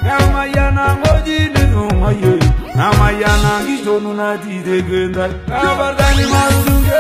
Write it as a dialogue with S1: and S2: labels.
S1: Namayana ngoji ninu maye Namayana gisho nuna tite gendal Kabardani marudunge